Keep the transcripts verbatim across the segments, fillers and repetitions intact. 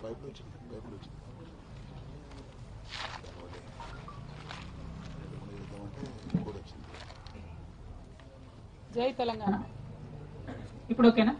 జై తెలంగాణ. ఇప్పుడు ఓకేనా?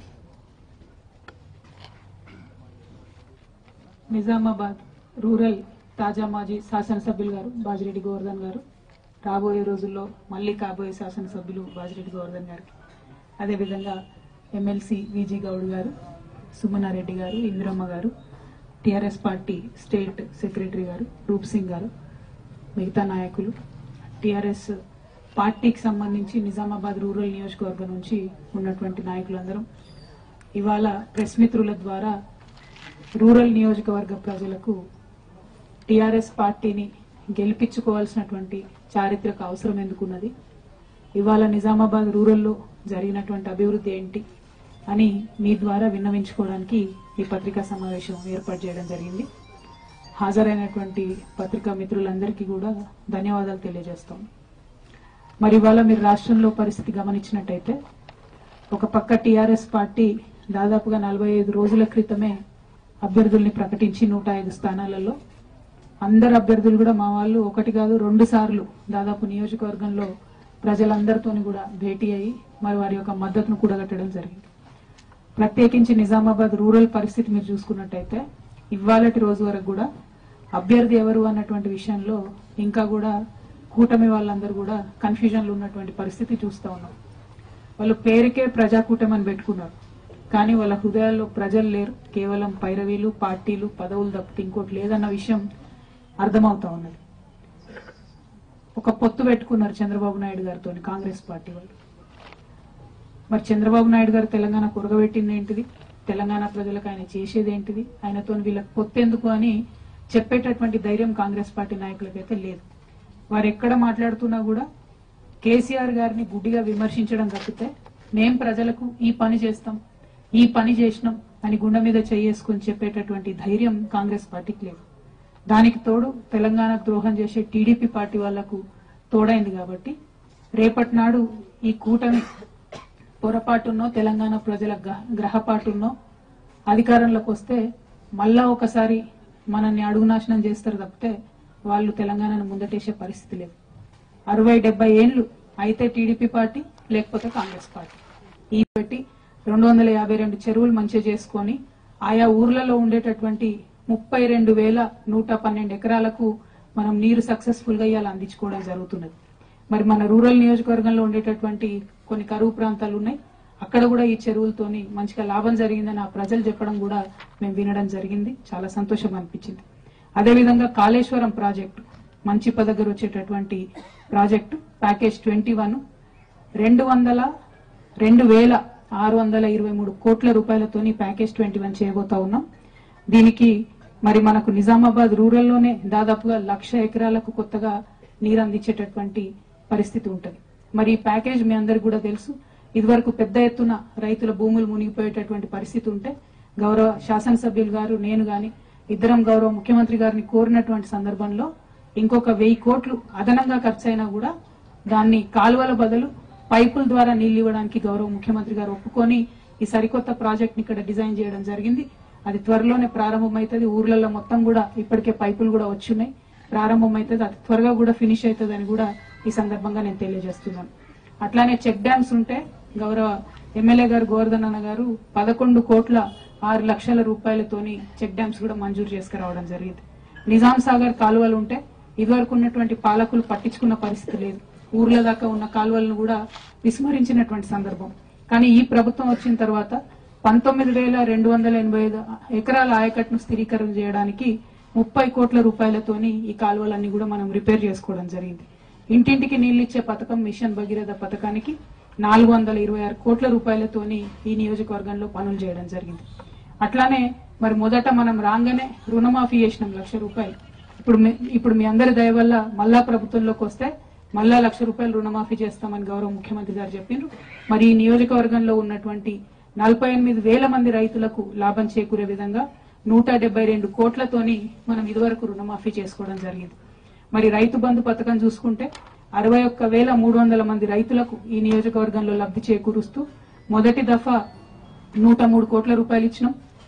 నిజామాబాద్ రూరల్ తాజా మాజీ శాసనసభ్యులు గారు బాజిరెడ్డి గోవర్ధన్ గారు, రాబోయే రోజుల్లో మళ్లీ కాబోయే శాసనసభ్యులు బాజిరెడ్డి గోవర్ధన్ గారికి, అదేవిధంగా ఎమ్మెల్సీ విజీ గౌడ్ గారు, సుమనారెడ్డి గారు, ఇందిరమ్మ గారు, టీఆర్ఎస్ పార్టీ స్టేట్ సెక్రటరీ గారు రూప్ సింగ్ గారు, మిగతా నాయకులు, టీఆర్ఎస్ పార్టీకి సంబంధించి నిజామాబాద్ రూరల్ నియోజకవర్గం నుంచి ఉన్నటువంటి నాయకులందరం ఇవాళ ప్రెస్ మిత్రుల ద్వారా రూరల్ నియోజకవర్గ ప్రజలకు టీఆర్ఎస్ పార్టీని గెలిపించుకోవాల్సినటువంటి చారిత్రక అవసరం ఎందుకున్నది, ఇవాళ నిజామాబాద్ రూరల్లో జరిగినటువంటి అభివృద్ధి ఏంటి అని మీ ద్వారా విన్నవించుకోవడానికి ఈ పత్రికా సమావేశం ఏర్పాటు చేయడం జరిగింది. హాజరైనటువంటి పత్రికా మిత్రులందరికీ కూడా ధన్యవాదాలు తెలియజేస్తాం. మరి ఇవాళ మీరు రాష్ట్రంలో పరిస్థితి గమనించినట్టయితే, ఒక పక్క టీఆర్ఎస్ పార్టీ దాదాపుగా నలభై ఐదు రోజుల క్రితమే అభ్యర్థుల్ని ప్రకటించి నూట ఐదు స్థానాలలో అందరు అభ్యర్థులు కూడా మా వాళ్ళు ఒకటి కాదు రెండు సార్లు దాదాపు నియోజకవర్గంలో ప్రజలందరితో కూడా భేటీ అయ్యి మరి వారి యొక్క మద్దతును కూడగట్టడం జరిగింది. ప్రత్యేకించి నిజామాబాద్ రూరల్ పరిస్థితి మీరు చూసుకున్నట్టయితే ఇవాళటి రోజు వరకు కూడా అభ్యర్థి ఎవరు అన్నటువంటి విషయంలో ఇంకా కూడా కూటమి వాళ్ళందరూ కూడా కన్ఫ్యూజన్ లో ఉన్నటువంటి పరిస్థితి చూస్తా ఉన్నాం. వాళ్ళు పేరుకే ప్రజాకూటమి అని పెట్టుకున్నారు, కానీ వాళ్ళ హృదయాల్లో ప్రజలు లేరు, కేవలం పైరవీలు, పార్టీలు, పదవులు తప్పితే ఇంకోటి లేదన్న విషయం అర్థమవుతా ఉన్నది. ఒక పొత్తు పెట్టుకున్నారు చంద్రబాబు నాయుడు గారితో కాంగ్రెస్ పార్టీ వాళ్ళు. మరి చంద్రబాబు నాయుడు గారు తెలంగాణ కొరగబెట్టింది ఏంటిది, తెలంగాణ ప్రజలకు ఆయన చేసేది ఏంటిది, ఆయనతో వీళ్ళకి పొత్తు ఎందుకు అని చెప్పేటటువంటి ధైర్యం కాంగ్రెస్ పార్టీ నాయకులకైతే లేదు. వారు ఎక్కడ మాట్లాడుతున్నా కూడా కేసీఆర్ గారిని గుడ్డిగా విమర్శించడం తప్పితే మేం ప్రజలకు ఈ పని చేస్తాం, ఈ పని చేసినాం అని గుండె మీద చేసుకుని చెప్పేటటువంటి ధైర్యం కాంగ్రెస్ పార్టీకి లేదు. దానికి తోడు తెలంగాణ ద్రోహం చేసే టీడీపీ పార్టీ వాళ్లకు తోడైంది. కాబట్టి రేపటి నాడు ఈ కూటమి పొరపాటున్నో తెలంగాణ ప్రజల గ్రహపాటున్నో అధికారంలోకి వస్తే మళ్ళా ఒకసారి మనల్ని అడుగునాశనం చేస్తారు తప్పితే వాళ్ళు తెలంగాణను ముందటేసే పరిస్థితి లేదు. అరవై డెబ్బై ఏళ్లు అయితే టీడీపీ పార్టీ లేకపోతే కాంగ్రెస్ పార్టీ ఈ పెట్టి రెండు వందల యాభై రెండు చెరువులు మంచిగా చేసుకుని ఆయా ఊర్లలో ఉండేటటువంటి ముప్పై రెండు వేల నూట పన్నెండు ఎకరాలకు మనం నీరు సక్సెస్ఫుల్ గా ఇవాళ అందించుకోవడం జరుగుతున్నది. మరి మన రూరల్ నియోజకవర్గంలో ఉండేటటువంటి కొన్ని కరువు ప్రాంతాలు ఉన్నాయి, అక్కడ కూడా ఈ చెరువులతోని మంచిగా లాభం జరిగిందని ఆ ప్రజలు చెప్పడం కూడా మేము వినడం జరిగింది. చాలా సంతోషం అనిపించింది. అదేవిధంగా కాళేశ్వరం ప్రాజెక్టు మంచిప దగ్గర వచ్చేటటువంటి ప్రాజెక్టు ప్యాకేజ్ ట్వంటీ వన్ రెండు వందల రెండు వేల ఆరు వందల ఇరవై మూడు కోట్ల రూపాయలతోని ప్యాకేజ్ ట్వంటీ వన్ చేయబోతా ఉన్నాం. దీనికి మరి మనకు నిజామాబాద్ రూరల్లోనే దాదాపుగా లక్ష ఎకరాలకు కొత్తగా నీరు అందించేటటువంటి పరిస్థితి ఉంటుంది. మరి ఈ ప్యాకేజ్ మీ అందరికి కూడా తెలుసు. ఇదివరకు పెద్ద ఎత్తున రైతుల భూములు మునిగిపోయేటటువంటి పరిస్థితి ఉంటే గౌరవ శాసనసభ్యులు గారు నేను గాని ఇద్దరం గౌరవ ముఖ్యమంత్రి గారిని కోరినటువంటి సందర్భంలో ఇంకొక వెయ్యి కోట్లు అదనంగా ఖర్చు అయినా కూడా దాన్ని కాలువల బదులు పైపుల ద్వారా నీళ్లు ఇవ్వడానికి గౌరవ ముఖ్యమంత్రి గారు ఒప్పుకొని ఈ సరికొత్త ప్రాజెక్ట్ ని ఇక్కడ డిజైన్ చేయడం జరిగింది. అది త్వరలోనే ప్రారంభమైతుంది. ఊర్లలో మొత్తం కూడా ఇప్పటికే పైపులు కూడా వచ్చున్నాయి, ప్రారంభమైతుంది. అది త్వరగా కూడా ఫినిష్ అవుతుంది అని కూడా ఈ సందర్భంగా నేను తెలియజేస్తున్నాను. అట్లానే చెక్ డ్యామ్స్ ఉంటే గౌరవ ఎమ్మెల్యే గారు గోవర్ధన్ అన్న గారు పదకొండు కోట్ల ఆరు లక్షల రూపాయలతోని చెక్ డ్యామ్స్ కూడా మంజూరు చేసుకురావడం జరిగింది. నిజాం సాగర్ కాలువలు ఉంటే ఇదివరకు ఉన్నటువంటి పాలకులు పట్టించుకున్న పరిస్థితి లేదు. ఊర్ల దాకా ఉన్న కాలువలను కూడా విస్మరించినటువంటి సందర్భం. కానీ ఈ ప్రభుత్వం వచ్చిన తర్వాత పంతొమ్మిది వేల రెండు వందల ఎనభై ఐదు ఎకరాల ఆయకట్టును స్థిరీకరణ చేయడానికి ముప్పై కోట్ల రూపాయలతోని ఈ కాలువలన్నీ కూడా మనం రిపేర్ చేసుకోవడం జరిగింది. ఇంటింటికి నీళ్లు ఇచ్చే పథకం మిషన్ భగీరథ పథకానికి నాలుగు వందల ఇరవై ఆరు కోట్ల రూపాయలతోని ఈ నియోజకవర్గంలో పనులు చేయడం జరిగింది. అట్లానే మరి మొదట మనం రాగానే రుణమాఫీ చేసినాం లక్ష రూపాయలు. ఇప్పుడు ఇప్పుడు మీ అందరి దయ వల్ల మళ్ళా ప్రభుత్వంలోకి వస్తే మళ్ళా లక్ష రూపాయలు రుణమాఫీ చేస్తామని గౌరవ ముఖ్యమంత్రి గారు చెప్పిండ్రు. మరి ఈ నియోజకవర్గంలో ఉన్నటువంటి నలభై ఎనిమిది వేల మంది రైతులకు లాభం చేకూరే విధంగా నూట డెబ్బై రెండు కోట్లతోని మనం ఇదివరకు రుణమాఫీ చేసుకోవడం జరిగింది. మరి రైతు బంధు పథకం చూసుకుంటే అరవై ఒక్క వేల మూడు వందల మంది రైతులకు ఈ నియోజకవర్గంలో లబ్ధి చేకూరుస్తూ మొదటి దఫా నూట మూడు కోట్ల రూపాయలు ఇచ్చినాం.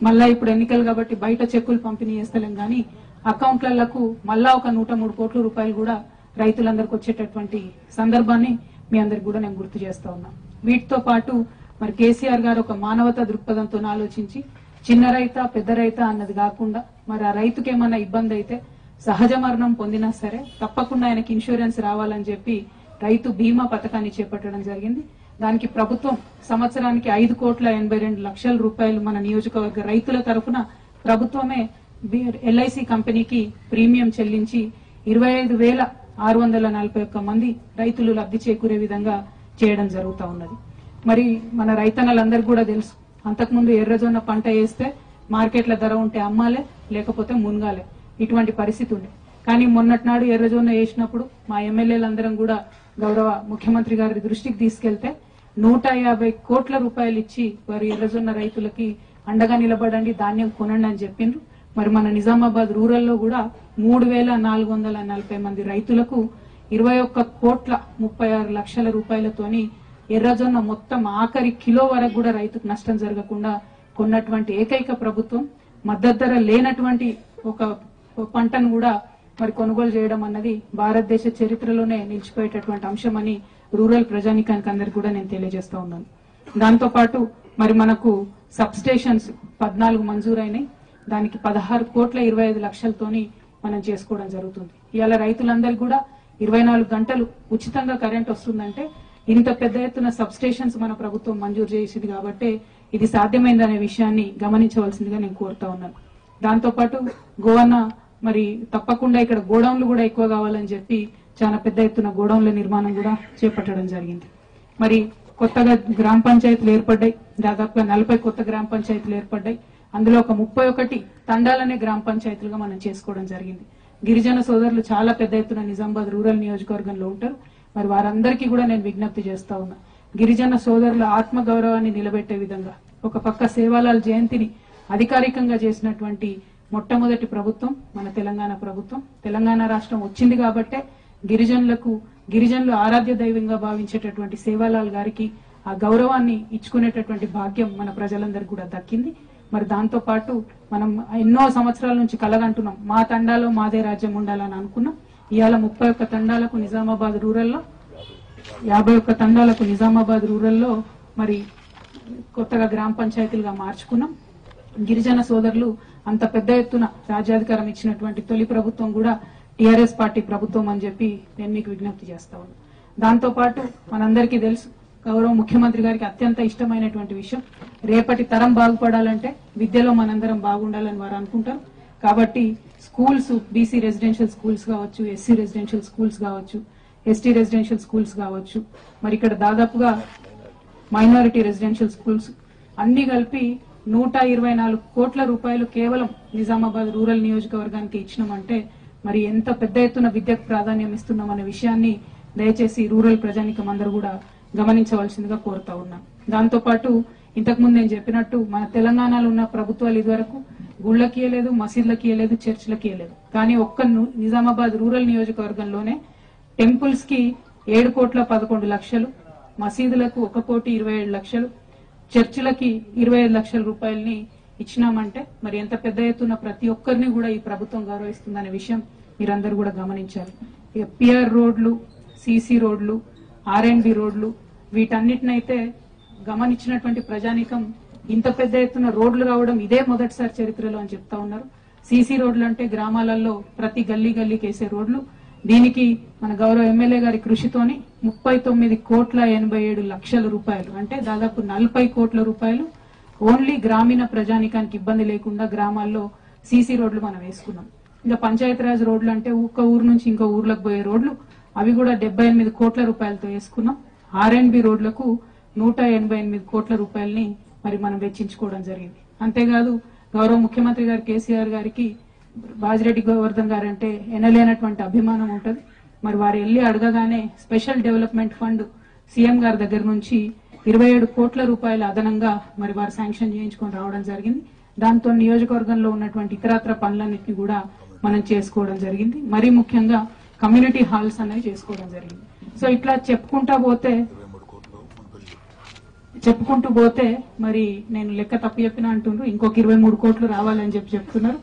మళ్ళా ఇప్పుడు ఎన్నికలు కాబట్టి బయట చెక్కులు పంపిణీ చేస్తలేం కానీ అకౌంట్లకు మళ్ళా ఒక నూట మూడు కోట్ల రూపాయలు కూడా రైతులందరికీ వచ్చేటటువంటి సందర్భాన్ని మీ అందరికి కూడా నేను గుర్తు చేస్తా ఉన్నా. వీటితో పాటు మరి కేసీఆర్ గారు ఒక మానవతా దృక్పథంతో ఆలోచించి చిన్న రైత పెద్ద రైత అన్నది కాకుండా మరి ఆ రైతుకి ఏమన్నా ఇబ్బంది అయితే సహజ మరణం పొందినా సరే తప్పకుండా ఆయనకి ఇన్సూరెన్స్ రావాలని చెప్పి రైతు బీమా పథకాన్ని చేపట్టడం జరిగింది. దానికి ప్రభుత్వం సంవత్సరానికి ఐదు కోట్ల ఎనభై రెండు లక్షల రూపాయలు మన నియోజకవర్గ రైతుల తరఫున ప్రభుత్వమే ఎల్ఐసి కంపెనీకి ప్రీమియం చెల్లించి ఇరవై ఐదు వేల ఆరు వందల నలభై ఒక్క మంది రైతులు లబ్ధి చేకూరే విధంగా చేయడం జరుగుతూ ఉన్నది. మరి మన రైతన్నలందరికీ కూడా తెలుసు, అంతకుముందు ఎర్రజొన్న పంట వేస్తే మార్కెట్ల ధర ఉంటే అమ్మాలే లేకపోతే మునగాలే, ఇటువంటి పరిస్థితి ఉంది. కానీ మొన్నటి నాడు ఎర్రజొన్న వేసినప్పుడు మా ఎమ్మెల్యేలందరం కూడా గౌరవ ముఖ్యమంత్రి గారి దృష్టికి తీసుకెళ్తే నూట యాభై కోట్ల రూపాయలు ఇచ్చి వారి ఎర్రజొన్న రైతులకి అండగా నిలబడండి, ధాన్యం కొనండి అని చెప్పిండ్రు. మరి మన నిజామాబాద్ రూరల్లో కూడా మూడు వేల నాలుగు వందల నలభై మంది రైతులకు ఇరవై ఒక్క కోట్ల ముప్పై ఆరు లక్షల రూపాయలతోని ఎర్రజొన్న మొత్తం ఆఖరి కిలో వరకు కూడా రైతుకు నష్టం జరగకుండా కొన్నటువంటి ఏకైక ప్రభుత్వం, మద్దతు ధర లేనటువంటి ఒక పంటను కూడా మరి కొనుగోలు చేయడం అన్నది భారతదేశ చరిత్రలోనే నిలిచిపోయేటటువంటి అంశం అని రూరల్ ప్రజానికానికి అందరికి కూడా నేను తెలియజేస్తా ఉన్నాను. దాంతో పాటు మరి మనకు సబ్ స్టేషన్స్ పద్నాలుగు మంజూరైనాయి. దానికి పదహారు కోట్ల ఇరవై ఐదు లక్షలతోని మనం చేసుకోవడం జరుగుతుంది. ఇవాళ రైతులందరికీ కూడా ఇరవై నాలుగు గంటలు ఉచితంగా కరెంట్ వస్తుందంటే ఇంత పెద్ద ఎత్తున సబ్ స్టేషన్స్ మన ప్రభుత్వం మంజూరు చేసింది కాబట్టి ఇది సాధ్యమైందనే విషయాన్ని గమనించవలసిందిగా నేను కోరుతా ఉన్నాను. దాంతో పాటు గోవన్న మరి తప్పకుండా ఇక్కడ గోడౌన్లు కూడా ఎక్కువ కావాలని చెప్పి చాలా పెద్ద ఎత్తున గోడౌన్ల నిర్మాణం కూడా చేపట్టడం జరిగింది. మరి కొత్తగా గ్రామ పంచాయతీలు ఏర్పడ్డాయి, దాదాపుగా నలభై కొత్త గ్రామ పంచాయతీలు ఏర్పడ్డాయి. అందులో ఒక ముప్పై ఒకటి తండాలనే గ్రామ పంచాయతీలుగా మనం చేసుకోవడం జరిగింది. గిరిజన సోదరులు చాలా పెద్ద ఎత్తున నిజామాబాద్ రూరల్ నియోజకవర్గంలో ఉంటారు. మరి వారందరికీ కూడా నేను విజ్ఞప్తి చేస్తా ఉన్నా, గిరిజన సోదరుల ఆత్మ గౌరవాన్ని నిలబెట్టే విధంగా ఒక పక్క సేవాలాల్ జయంతిని అధికారికంగా చేసినటువంటి మొట్టమొదటి ప్రభుత్వం మన తెలంగాణ ప్రభుత్వం. తెలంగాణ రాష్ట్రం వచ్చింది కాబట్టే గిరిజనులకు గిరిజనులు ఆరాధ్య దైవంగా భావించేటటువంటి సేవాలాల్ గారికి ఆ గౌరవాన్ని ఇచ్చుకునేటటువంటి భాగ్యం మన ప్రజలందరికీ కూడా దక్కింది. మరి దాంతో పాటు మనం ఎన్నో సంవత్సరాల నుంచి కలగంటున్నాం, మా తండాలో మాదే రాజ్యం ఉండాలని అనుకున్నాం. ఇవాళ ముప్పై ఒక్క తండాలకు నిజామాబాద్ రూరల్లో యాభై ఒక్క తండాలకు నిజామాబాద్ రూరల్లో మరి కొత్తగా గ్రామ పంచాయతీలుగా మార్చుకున్నాం. గిరిజన సోదరులు అంత పెద్ద ఎత్తున రాజ్యాధికారం ఇచ్చినటువంటి తొలి ప్రభుత్వం కూడా టీఆర్ఎస్ పార్టీ ప్రభుత్వం అని చెప్పి నేను మీకు విజ్ఞప్తి చేస్తా ఉన్నాను. దాంతో పాటు మనందరికీ తెలుసు, గౌరవ ముఖ్యమంత్రి గారికి అత్యంత ఇష్టమైనటువంటి విషయం రేపటి తరం బాగుపడాలంటే విద్యలో మనందరం బాగుండాలని వారు అనుకుంటారు. కాబట్టి స్కూల్స్, బీసీ రెసిడెన్షియల్ స్కూల్స్ కావచ్చు, ఎస్సీ రెసిడెన్షియల్ స్కూల్స్ కావచ్చు, ఎస్టీ రెసిడెన్షియల్ స్కూల్స్ కావచ్చు, మరి ఇక్కడ దాదాపుగా మైనారిటీ రెసిడెన్షియల్ స్కూల్స్ అన్ని కలిపి నూట ఇరవై నాలుగు కోట్ల రూపాయలు కేవలం నిజామాబాద్ రూరల్ నియోజకవర్గానికి ఇచ్చినామంటే మరి ఎంత పెద్ద ఎత్తున విద్యకు ప్రాధాన్యం ఇస్తున్నామనే విషయాన్ని దయచేసి రూరల్ ప్రజానికం అందరూ కూడా గమనించవలసిందిగా కోరుతా ఉన్నాను. దాంతో పాటు ఇంతకుముందు నేను చెప్పినట్టు మన తెలంగాణలో ఉన్న ప్రభుత్వాలు ఇదివరకు గుళ్ళకి ఇయ్యలేదు, మసీదులకి ఇయ్యలేదు, చర్చిలకి ఇయ్యలేదు. కానీ ఒక్క నిజామాబాద్ రూరల్ నియోజకవర్గంలోనే టెంపుల్స్ కి ఏడు కోట్ల పదకొండు లక్షలు, మసీదులకు ఒక కోటి ఇరవై ఏడు లక్షలు, చర్చిలకి ఇరవై ఐదు లక్షల రూపాయలని ఇచ్చినామంటే మరి ఎంత పెద్ద ఎత్తున ప్రతి ఒక్కరిని కూడా ఈ ప్రభుత్వం గౌరవిస్తుందనే విషయం మీరందరూ కూడా గమనించాలి. ఇక పిఆర్ రోడ్లు, సిసి రోడ్లు, ఆర్ అండ్ బి రోడ్లు వీటన్నిటినైతే గమనించినటువంటి ప్రజానీకం ఇంత పెద్ద ఎత్తున రోడ్లు రావడం ఇదే మొదటిసారి చరిత్రలో అని చెప్తా ఉన్నారు. సిసి రోడ్లు అంటే గ్రామాలలో ప్రతి గల్లీ గల్లీకి వేసే రోడ్లు. దీనికి మన గౌరవ ఎమ్మెల్యే గారి కృషితోని ముప్పై తొమ్మిది కోట్ల ఎనభై ఏడు లక్షల రూపాయలు అంటే దాదాపు నలభై కోట్ల రూపాయలు ఓన్లీ గ్రామీణ ప్రజానికానికి ఇబ్బంది లేకుండా గ్రామాల్లో సీసీ రోడ్లు మనం వేసుకున్నాం. ఇంకా పంచాయతీరాజ్ రోడ్లు అంటే ఒక్క ఊరు నుంచి ఇంకో ఊర్లకు పోయే రోడ్లు, అవి కూడా డెబ్బై ఎనిమిది కోట్ల రూపాయలతో వేసుకున్నాం. ఆర్ అండ్ బి రోడ్లకు నూట ఎనభై ఎనిమిది కోట్ల రూపాయలని మరి మనం వెచ్చించుకోవడం జరిగింది. అంతేకాదు గౌరవ ముఖ్యమంత్రి గారు కేసీఆర్ గారికి బాజిరెడ్డి గోవర్ధన్ గారు అంటే ఎనలేనటువంటి అభిమానం ఉంటుంది. మరి వారు వెళ్లి అడగగానే స్పెషల్ డెవలప్మెంట్ ఫండ్ సీఎం గారి దగ్గర నుంచి ఇరవై ఏడు కోట్ల రూపాయల అదనంగా మరి వారు శాంక్షన్ చేయించుకొని రావడం జరిగింది. దాంతో నియోజకవర్గంలో ఉన్నటువంటి ఇతరత్ర పనులన్నింటినీ కూడా మనం చేసుకోవడం జరిగింది. మరీ ముఖ్యంగా కమ్యూనిటీ హాల్స్ అనేవి చేసుకోవడం జరిగింది. సో ఇట్లా చెప్పుకుంటా పోతే చెప్పుకుంటూ పోతే మరి నేను లెక్క తప్పు చెప్పిన అంటుండ్రు, ఇంకొక ఇరవై మూడు కోట్లు రావాలని చెప్పి చెప్తున్నారు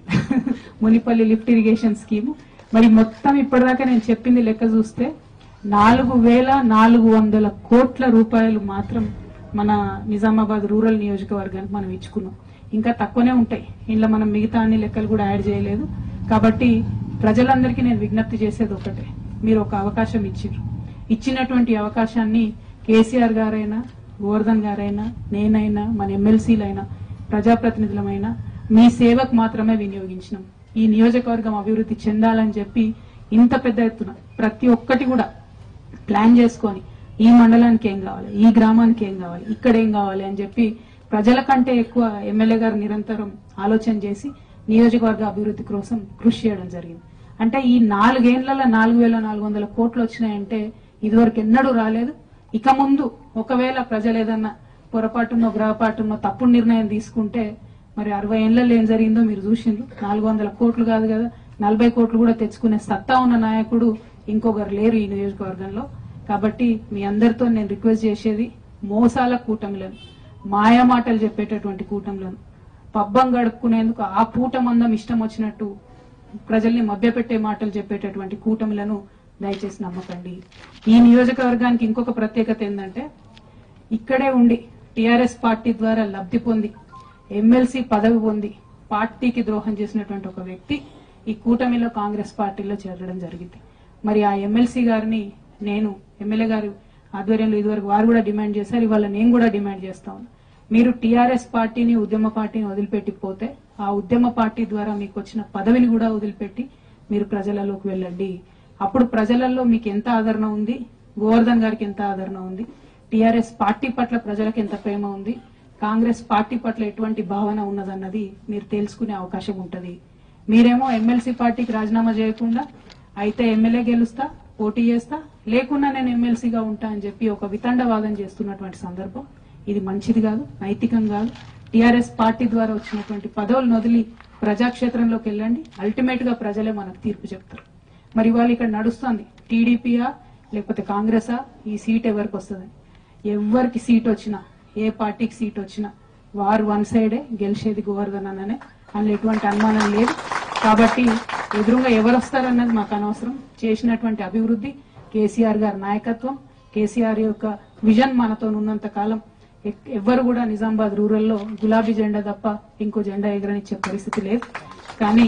మునిపల్లి లిఫ్ట్ ఇరిగేషన్ స్కీము. మరి మొత్తం ఇప్పటిదాకా నేను చెప్పింది లెక్క చూస్తే నాలుగు వేల నాలుగు వందల కోట్ల రూపాయలు మాత్రం మన నిజామాబాద్ రూరల్ నియోజకవర్గానికి మనం ఇచ్చుకున్నాం. ఇంకా తక్కువనే ఉంటాయి, ఇంట్లో మనం మిగతా అన్ని లెక్కలు కూడా యాడ్ చేయలేదు. కాబట్టి ప్రజలందరికీ నేను విజ్ఞప్తి చేసేది ఒకటే, మీరు ఒక అవకాశం ఇచ్చారు. ఇచ్చినటువంటి అవకాశాన్ని కేసీఆర్ గారైనా, గోవర్ధన్ గారైనా, నేనైనా, మన ఎమ్మెల్సీలైనా, ప్రజాప్రతినిధులమైనా మీ సేవకు మాత్రమే వినియోగించినాం. ఈ నియోజకవర్గం అభివృద్ధి చెందాలని చెప్పి ఇంత పెద్ద ఎత్తున ప్రతి ఒక్కటి కూడా ప్లాన్ చేసుకొని ఈ మండలానికి ఏం కావాలి, ఈ గ్రామానికి ఏం కావాలి, ఇక్కడ ఏం కావాలి అని చెప్పి ప్రజల కంటే ఎక్కువ ఎమ్మెల్యే గారు నిరంతరం ఆలోచన చేసి నియోజకవర్గ అభివృద్ధి కోసం కృషి చేయడం జరిగింది. అంటే ఈ నాలుగేళ్లలో నాలుగు వేల నాలుగు వందల కోట్లు వచ్చినాయంటే ఇదివరకు ఎన్నడూ రాలేదు. ఇక ముందు ఒకవేళ ప్రజలు ఏదన్నా పొరపాటునో గ్రహపాటునో తప్పుడు నిర్ణయం తీసుకుంటే మరి అరవై ఏళ్లలో ఏం జరిగిందో మీరు చూసిండ్రు. నాలుగు వందల కోట్లు కాదు కదా, నలభై కోట్లు కూడా తెచ్చుకునే సత్తా ఉన్న నాయకుడు ఇంకొకరు లేరు ఈ నియోజకవర్గంలో. కాబట్టి మీ అందరితో నేను రిక్వెస్ట్ చేసేది, మోసాల కూటమిలను, మాయమాటలు చెప్పేటటువంటి కూటమిలను, పబ్బం గడుపుకునేందుకు ఆ పూటమందం ఇష్టం వచ్చినట్టు ప్రజల్ని మభ్యపెట్టే మాటలు చెప్పేటటువంటి కూటమిలను దయచేసి నమ్మకండి. ఈ నియోజకవర్గానికి ఇంకొక ప్రత్యేకత ఏంటంటే, ఇక్కడే ఉండి టీఆర్ఎస్ పార్టీ ద్వారా లబ్ధి పొంది ఎమ్మెల్సీ పదవి పొంది పార్టీకి ద్రోహం చేసినటువంటి ఒక వ్యక్తి ఈ కూటమిలో కాంగ్రెస్ పార్టీలో చేరడం జరిగింది. మరి ఆ ఎమ్మెల్సీ గారిని నేను ఎమ్మెల్యే గారు ఆధ్వర్యంలో ఇదివరకు వారు కూడా డిమాండ్ చేశారు, ఇవాళ నేను కూడా డిమాండ్ చేస్తా ఉన్నా. మీరు టీఆర్ఎస్ పార్టీని, ఉద్యమ పార్టీని వదిలిపెట్టిపోతే ఆ ఉద్యమ పార్టీ ద్వారా మీకు వచ్చిన పదవిని కూడా వదిలిపెట్టి మీరు ప్రజలలోకి వెళ్ళండి. అప్పుడు ప్రజలలో మీకు ఎంత ఆదరణ ఉంది, గోవర్ధన్ గారికి ఎంత ఆదరణ ఉంది, టీఆర్ఎస్ పార్టీ పట్ల ప్రజలకు ఎంత ప్రేమ ఉంది, కాంగ్రెస్ పార్టీ పట్ల ఎటువంటి భావన ఉన్నదన్నది మీరు తెలుసుకునే అవకాశం ఉంటది. మీరేమో ఎమ్మెల్సీ పార్టీకి రాజీనామా చేయకుండా అయితే ఎమ్మెల్యే గెలుస్తా, పోటీ చేస్తా, లేకున్నా నేను ఎమ్మెల్సీగా ఉంటా అని చెప్పి ఒక వితండవాదం చేస్తున్నటువంటి సందర్భం ఇది మంచిది కాదు, నైతికం కాదు. టీఆర్ఎస్ పార్టీ ద్వారా వచ్చినటువంటి పదవులను వదిలి ప్రజాక్షేత్రంలోకి వెళ్ళండి. అల్టిమేట్ గా ప్రజలే మనకు తీర్పు చెప్తారు. మరి వాళ్ళు ఇక్కడ నడుస్తుంది టీడీపీయా లేకపోతే కాంగ్రెసా, ఈ సీట్ ఎవరికి వస్తుంది? ఎవరికి సీట్ వచ్చినా, ఏ పార్టీకి సీట్ వచ్చినా వారు వన్ సైడే గెలిచేది గోవర్ధన్ అన్ననే, అందులో ఎటువంటి అనుమానం లేదు. కాబట్టి ఎదురుగా ఎవరు వస్తారన్నది మాకు అనవసరం. చేసినటువంటి అభివృద్ధి, కేసీఆర్ గారి నాయకత్వం, కేసీఆర్ యొక్క విజన్ మనతో ఉన్నంత కాలం ఎవ్వరు కూడా నిజామాబాద్ రూరల్లో గులాబీ జెండా తప్ప ఇంకో జెండా ఎగరనిచ్చే పరిస్థితి లేదు. కానీ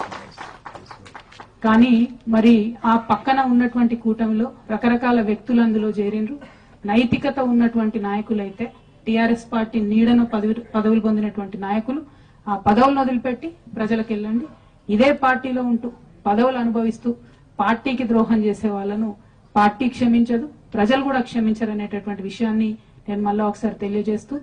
కానీ మరి ఆ పక్కన ఉన్నటువంటి కూటమిలో రకరకాల వ్యక్తులు అందులో చేరిండ్రు. నైతికత ఉన్నటువంటి నాయకులైతే, టీఆర్ఎస్ పార్టీ నీడను పదవి పదవులు పొందినటువంటి నాయకులు ఆ పదవులను వదిలిపెట్టి ప్రజలకు వెళ్ళండి. ఇదే పార్టీలో ఉంటూ పదవులు అనుభవిస్తూ పార్టీకి ద్రోహం చేసే వాళ్ళను పార్టీ క్షమించదు, ప్రజలు కూడా క్షమించరు అనేటటువంటి విషయాన్ని నేను మళ్ళా ఒకసారి తెలియజేస్తూ,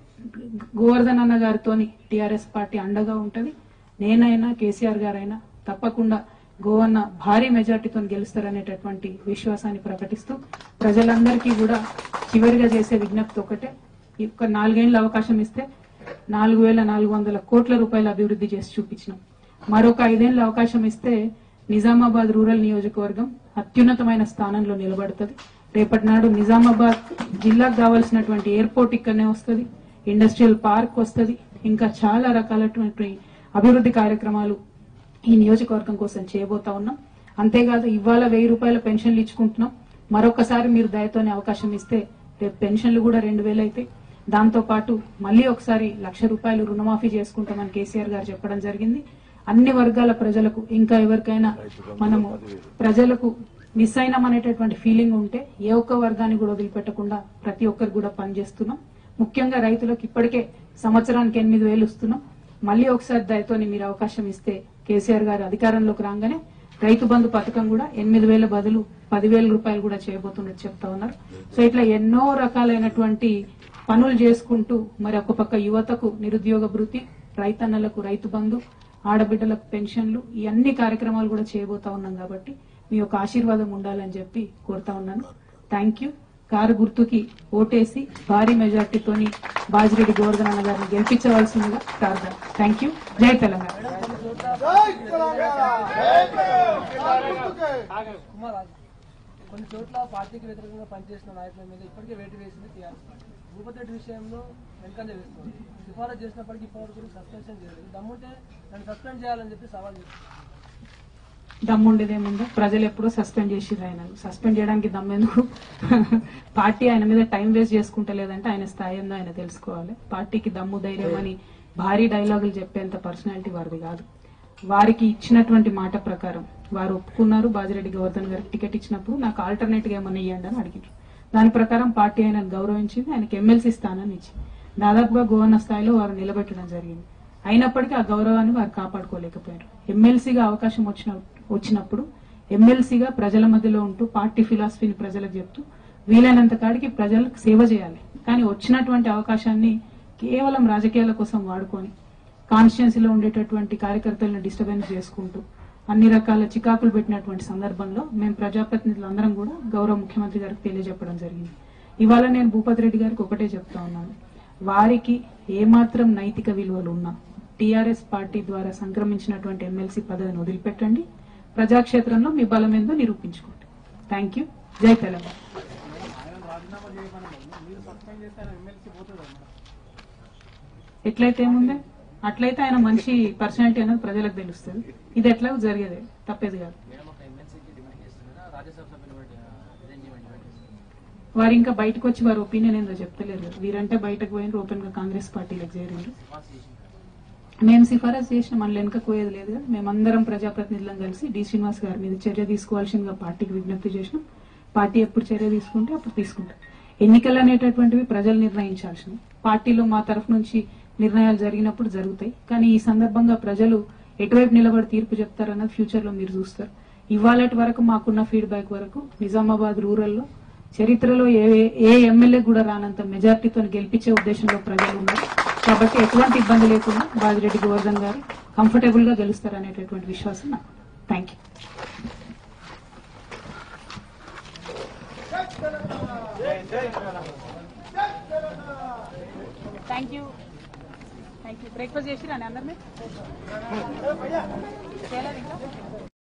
గోవర్ధన్ అన్న గారితో టీఆర్ఎస్ పార్టీ అండగా ఉంటది. నేనైనా కేసీఆర్ గారైనా తప్పకుండా గోవన్న భారీ మెజార్టీతో గెలుస్తారనేటటువంటి విశ్వాసాన్ని ప్రకటిస్తూ ప్రజలందరికీ కూడా చివరిగా చేసే విజ్ఞప్తి ఒకటే, ఒక నాలుగేళ్ల అవకాశం ఇస్తే నాలుగు వేల నాలుగు వందల కోట్ల రూపాయల అభివృద్ధి చేసి చూపించినాం. మరొక ఐదేళ్ల అవకాశం ఇస్తే నిజామాబాద్ రూరల్ నియోజకవర్గం అత్యున్నతమైన స్థానంలో నిలబడుతుంది. రేపటి నాడు నిజామాబాద్ జిల్లాకు కావాల్సినటువంటి ఎయిర్పోర్ట్ ఇక్కడనే వస్తుంది, ఇండస్ట్రియల్ పార్క్ వస్తుంది, ఇంకా చాలా రకాలైనటువంటి అభివృద్ధి కార్యక్రమాలు ఈ నియోజకవర్గం కోసం చేయబోతా ఉన్నాం. అంతేకాదు ఇవాళ వెయ్యి రూపాయల పెన్షన్లు ఇచ్చుకుంటున్నాం. మరొకసారి మీరు దయతోనే అవకాశం ఇస్తే రేపు పెన్షన్లు కూడా రెండు వేలు అయితే, దాంతో పాటు మళ్లీ ఒకసారి లక్ష రూపాయలు రుణమాఫీ చేసుకుంటామని కేసీఆర్ గారు చెప్పడం జరిగింది. అన్ని వర్గాల ప్రజలకు, ఇంకా ఎవరికైనా మనము ప్రజలకు మిస్ అయినామనేటటువంటి ఫీలింగ్ ఉంటే ఏ ఒక్క వర్గాన్ని కూడా వదిలిపెట్టకుండా ప్రతి ఒక్కరు కూడా పనిచేస్తున్నాం. ముఖ్యంగా రైతులకు ఇప్పటికే సంవత్సరానికి ఎనిమిది వేలు ఇస్తున్నాం. మళ్లీ ఒకసారి దయతోని మీరు అవకాశం ఇస్తే కేసీఆర్ గారు అధికారంలోకి రాగానే రైతు బంధు పథకం కూడా ఎనిమిది వేల బదులు పదివేల రూపాయలు కూడా చేయబోతున్నట్టు చెప్తా ఉన్నారు. సో ఇట్లా ఎన్నో రకాలైనటువంటి పనులు చేసుకుంటూ మరి ఒక పక్క యువతకు నిరుద్యోగ భృతి, రైతన్నలకు రైతు బంధు, ఆడబిడ్డలకు పెన్షన్లు, ఈ అన్ని కార్యక్రమాలు కూడా చేయబోతా ఉన్నాం. కాబట్టి మీ యొక్క ఆశీర్వాదం ఉండాలని చెప్పి కోరుతా ఉన్నాను. Thank you. కారు గుర్తుకి ఓటేసి భారీ మెజార్టీతోని బాజిరెడ్డి గోవర్ధన్ అన్న గారిని గెలిపించవలసిందిగా ప్రార్థన. Thank you. జై తెలంగాణ. కొన్ని చోట్ల పార్టీకి వ్యతిరేకంగా పనిచేసిన నాయకుల మీద ఇప్పటికే వేటు వేసింది టీఆర్ఎస్ పార్టీ. భూపతి విషయంలో వెంకన్న వేస్తుంది సిఫారసు చేసినప్పటికీ ఇప్పటివరకు సస్పెన్షన్ చేయలేదు. దమ్ముంటే నన్ను సస్పెండ్ చేయాలని చెప్పి సవాల్ చేస్తుంది. దమ్ముండేదేముందో ప్రజలు ఎప్పుడో సస్పెండ్ చేసిర్రు ఆయన. సస్పెండ్ చేయడానికి దమ్మెందుకు? పార్టీ ఆయన మీద టైం వేస్ట్ చేసుకుంటలేదంటే ఆయన స్థాయి ఏందో ఆయన తెలుసుకోవాలి. పార్టీకి దమ్ము ధైర్యం అని భారీ డైలాగులు చెప్పేంత పర్సనాలిటీ వారిది కాదు. వారికి ఇచ్చినటువంటి మాట ప్రకారం వారు ఒప్పుకున్నారు. బాజిరెడ్డి గోవర్ధన్ గారికి టికెట్ ఇచ్చినప్పుడు నాకు ఆల్టర్నేట్ గా ఏమన్నా ఇవ్వండి అని అడిగారు. దాని ప్రకారం పార్టీ ఆయన గౌరవించింది, ఆయనకి ఎమ్మెల్సీ స్థానాన్ని ఇచ్చింది. దాదాపుగా గవర్న స్థాయిలో వారు నిలబెట్టడం జరిగింది. అయినప్పటికీ ఆ గౌరవాన్ని వారు కాపాడుకోలేకపోయారు. ఎమ్మెల్సీగా అవకాశం వచ్చిన వచ్చినప్పుడు ఎమ్మెల్సీగా ప్రజల మధ్యలో ఉంటూ పార్టీ ఫిలాసఫీని ప్రజలకు చెప్తూ వీలైనంత కాడికి ప్రజలకు సేవ చేయాలి. కానీ వచ్చినటువంటి అవకాశాన్ని కేవలం రాజకీయాల కోసం వాడుకొని కాన్స్టిట్యున్సీలో ఉండేటటువంటి కార్యకర్తలను డిస్టర్బెన్స్ చేసుకుంటూ అన్ని రకాల చికాకులు పెట్టినటువంటి సందర్భంలో మేము ప్రజాప్రతినిధులు అందరం కూడా గౌరవ ముఖ్యమంత్రి గారికి తెలియజెప్పడం జరిగింది. ఇవాళ నేను భూపతి రెడ్డి గారికి ఒకటే చెప్తా ఉన్నాను, వారికి ఏమాత్రం నైతిక విలువలు ఉన్నా టీఆర్ఎస్ పార్టీ ద్వారా సంక్రమించినటువంటి ఎమ్మెల్సీ పదవిని వదిలిపెట్టండి, ప్రజాక్షేత్రంలో మీ బలం ఏందో నిరూపించుకోండి. Thank you. జై తెలంగాణ. ఎట్లయితే ఏముంది అట్లయితే ఆయన మంచి పర్సనాలిటీ అనేది ప్రజలకు తెలుస్తుంది. ఇది ఎట్లా జరిగేది, తప్పేది కాదు. వారు ఇంకా బయటకు వచ్చి వారి ఒపీనియన్ ఏందో చెప్తలేరు. వీరంటే బయటకు పోయిన ఓపెన్ గా కాంగ్రెస్ పార్టీలకు చేరిండ్రు. మేము సిఫారసు చేసిన మన వెనుక పోయేది లేదు. మేమందరం ప్రజాప్రతినిధులను కలిసి డి శ్రీనివాస్ గారి మీద చర్య తీసుకోవాల్సిందిగా పార్టీకి విజ్ఞప్తి చేసినాం. పార్టీ ఎప్పుడు చర్య తీసుకుంటే అప్పుడు తీసుకుంటాం. ఎన్నికలు అనేటటువంటివి ప్రజలు నిర్ణయించాల్సినవి. పార్టీలో మా తరఫు నుంచి నిర్ణయాలు జరిగినప్పుడు జరుగుతాయి. కానీ ఈ సందర్భంగా ప్రజలు ఎటువైపు నిలబడి తీర్పు చెప్తారన్నది ఫ్యూచర్ లో మీరు చూస్తారు. ఇవాళటి వరకు మాకున్న ఫీడ్బ్యాక్ వరకు నిజామాబాద్ రూరల్లో చరిత్రలో ఏ ఏ ఎమ్మెల్యే కూడా రానంత మెజార్టీతో గెలిపించే ఉద్దేశంలో ప్రజలు ఉన్నారు. కాబట్టి ఎటువంటి ఇబ్బంది లేకుండా బాజిరెడ్డి గోవర్ధన్ గారు కంఫర్టబుల్ గా గెలుస్తారనేటటువంటి విశ్వాసం నాకు. Thank you. Thank you thank you breakfast చేసిరా అందరినీ?